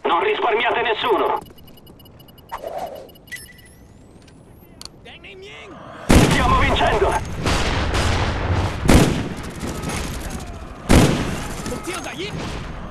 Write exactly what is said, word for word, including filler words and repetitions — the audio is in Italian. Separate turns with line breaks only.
Non risparmiate nessuno! Stiamo vincendo!
Mục tiêu giải nhiếp.